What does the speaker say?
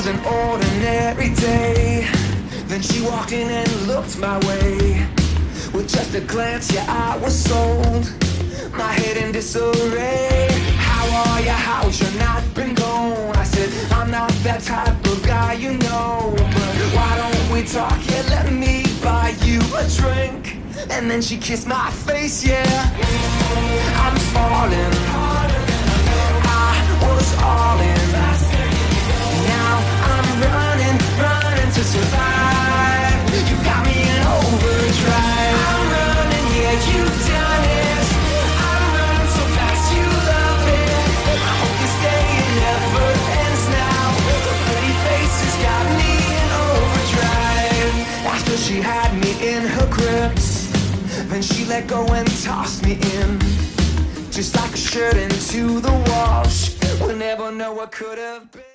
was an ordinary day. Then she walked in and looked my way. With just a glance, yeah, I was sold. My head in disarray. How are you? How's your night been gone? I said, I'm not that type of guy, you know. But why don't we talk? Yeah, let me buy you a drink. And then she kissed my face, yeah. I'm falling. I was all in. Now I'm running to survive. You got me in overdrive. I'm running, yeah, you've done it. I'm running so fast, you love it. I hope this day it never ends now. The pretty face has got me in overdrive. After she had me in her grips, then she let go and tossed me in. Just like a shirt into the wash. We'll never know what could have been.